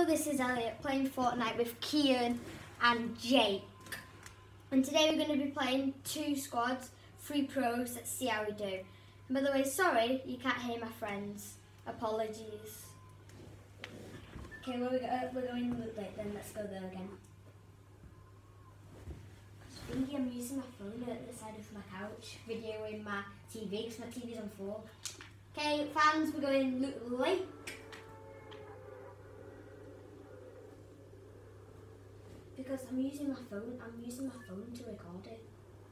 this is Elliot playing Fortnite with Kian and Jake. And today we're going to be playing 2 squads, 3 pros. Let's see how we do. And by the way, sorry you can't hear my friends. Apologies. Okay, we're going loot late then. Let's go there again. Thinking I'm using my phone at the side of my couch, videoing my TV because my TV's on full. Okay, fans, we're going loot lake. Because I'm using my phone to record it.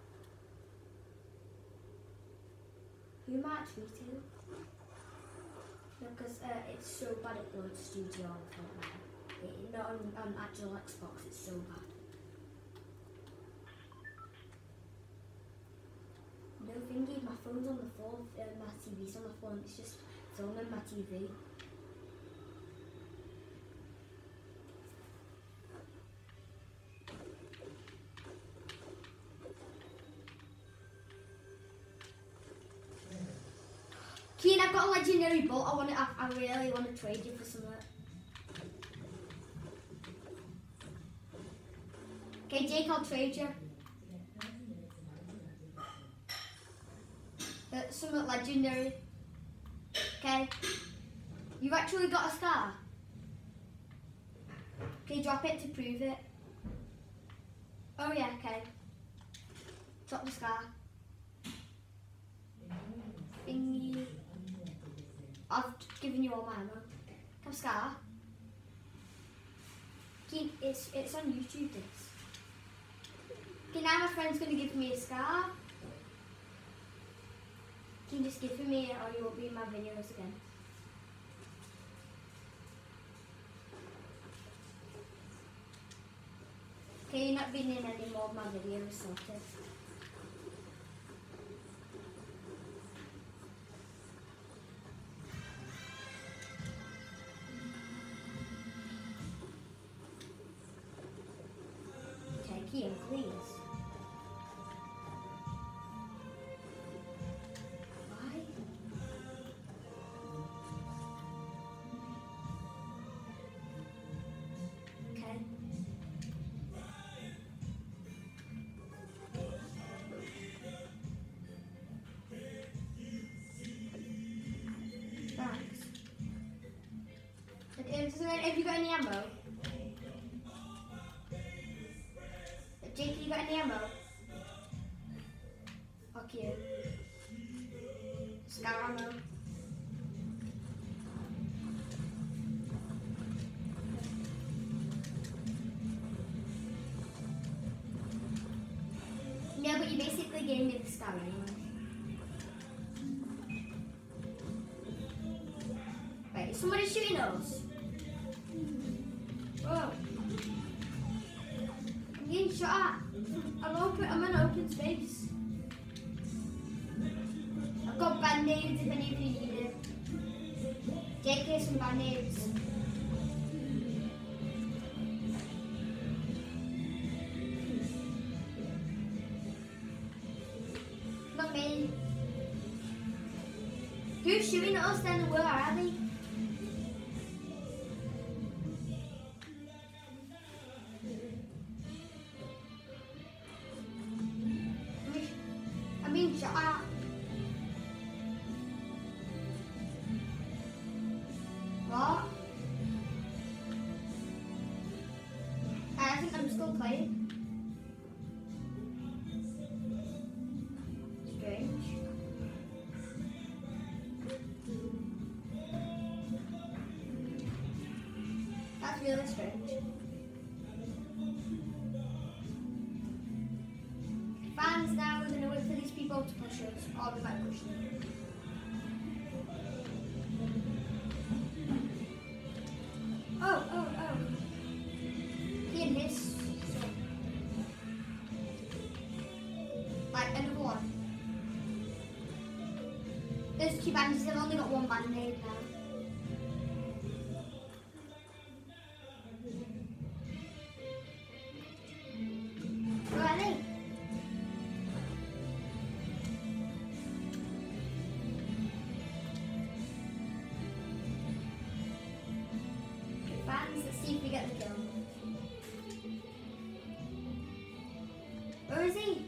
Who am I tweeting? Because it's so bad at Blood Studio on Fortnite. Not on actual Xbox, it's so bad. No thingy, my phone's on the floor, my TV's on the floor, and it's just filming my TV. Keen, I've got a legendary bolt. I really want to trade you for some of it. Okay, Jake, I'll trade you. Something legendary. Okay. You've actually got a scar. Okay, drop it to prove it. Oh yeah, okay. Drop the scar. Thingy. I've given you all my ammo. Have a scar. It's on YouTube, this. Okay, now my friend's gonna give me a scar. Can you just give it me or you won't be in my videos again? Okay, you're not being in any more of my videos, sorted. Okay, Kian, please. Have you got any ammo? Jake, have you got any ammo? Fuck you. Scar ammo. Yeah, but you basically gave me the scar anyway. Wait, is somebody shooting us? Whoa. I'm getting shot at. I'm in open space. I've got band-aids if any of you need it. Jake, here's some band-aids. Not me. Who's shooting at us then? Where are they? Shut up. What? I think I'm still playing. Strange. That's really strange. Fans, now we're going to wait for these people to push us. I'll be back pushing them. Oh. He and his. Like, another one. There's 2 bandages, I've only got 1 band-aid now. Where are they? see if we get the kill. Where is he?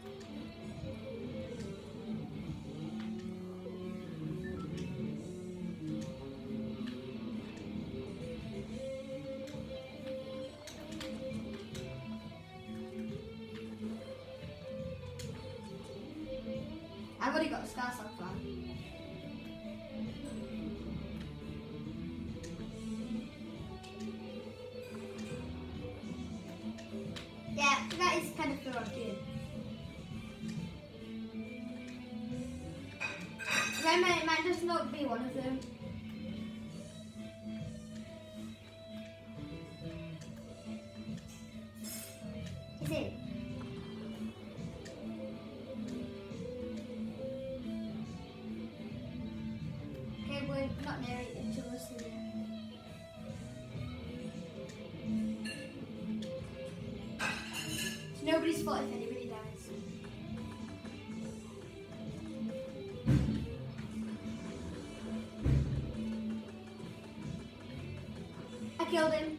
I've already got a scar so far. Yeah, that is kind of thorough too. Remember, it might just not be one of them. Is it? Okay, we're not near it until we're still there. It's nobody's fault if anybody dies. I killed him.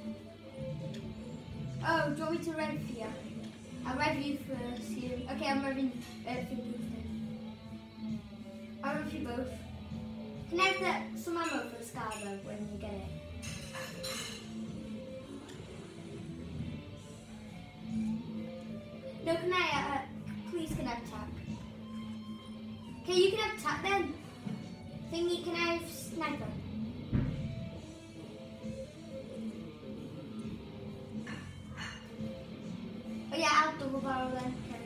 Oh, do you want me to rev you? I'll rev you first. Okay, I'm revving Finky instead. I'll rev you both. Can I have some ammo for the scar though when you get it? No, can I, please can I have attack? Okay, you can have attack then. Thingy, can I have sniper? Oh yeah, I'll double barrel then. Okay.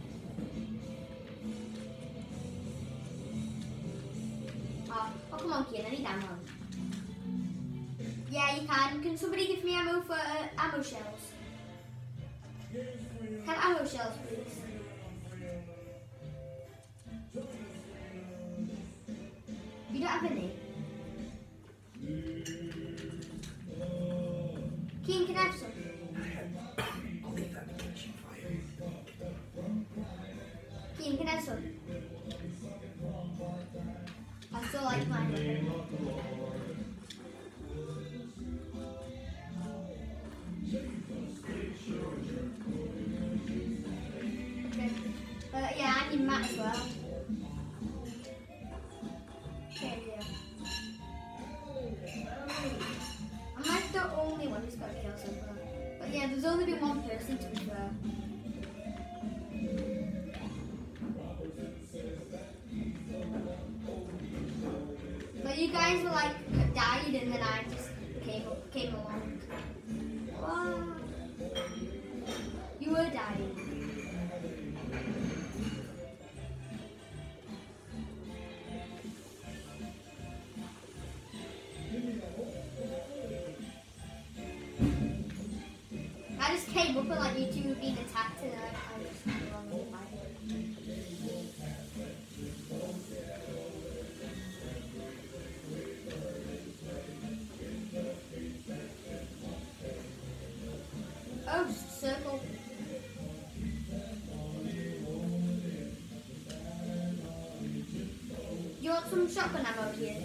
Oh, come on, Kian, I need ammo. Yeah, you can. Can somebody give me ammo for ammo shells? Can ammo shells, please? You don't have any? Kian, can I have some? I'll leave that in the kitchen for you. Kian, can I have some? I still like mine. Okay. Yeah, I need Matt as well. Okay, yeah. I'm like the only one who's got a kill so far. But yeah, there's only been one person to be fair. But you guys were like died and then I just came along. Wow. You were dying. I just came up and like you two were being attacked and I just came along and fight. Oh, circle. You want some shotgun ammo here?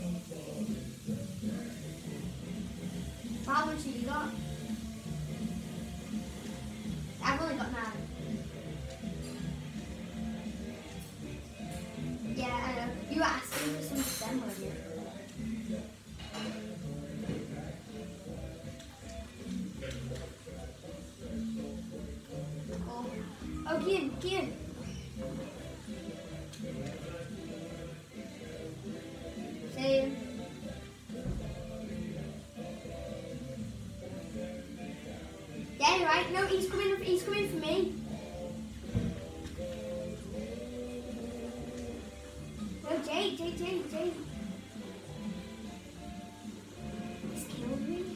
How much have you got? I've only got 9. Yeah, I know. You were asking for some of them, weren't you? Oh, Kian. Same. Yeah, right. No, he's coming for me. No, Jake. He's killed me.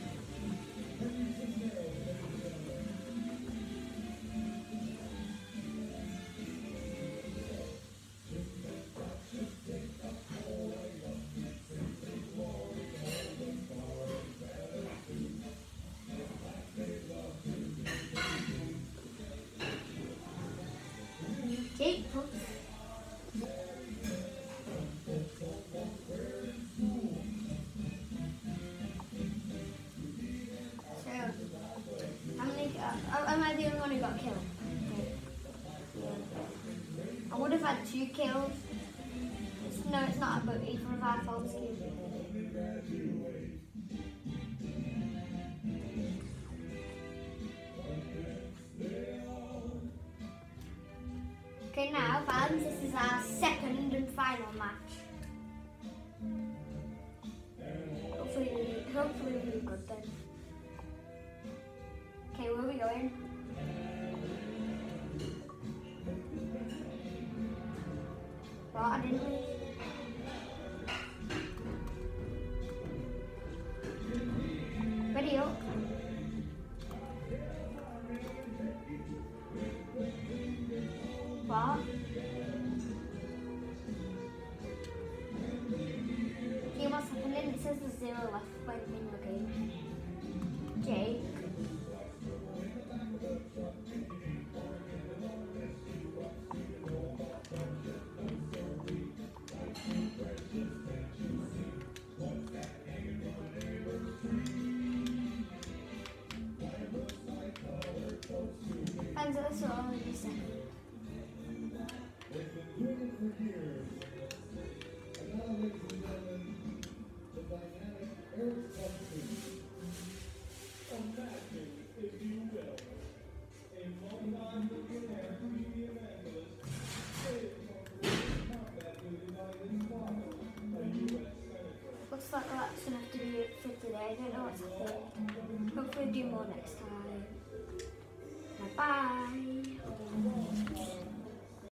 Jake, have had 2 kills. No, it's not about either of our faults. Okay, now, fans, this is our second and final match. Hopefully we'll do good then. Okay, where are we going? What? I didn't leave. Ready up. What? Okay, what's happening? It says there's 0 left when in your game. Jake. And that's all in a second. Looks like that's enough to be it for today. I don't know what's happening. Hopefully do more next time. Bye bye.